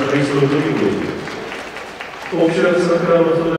ハイストということです。オフィシャル桜の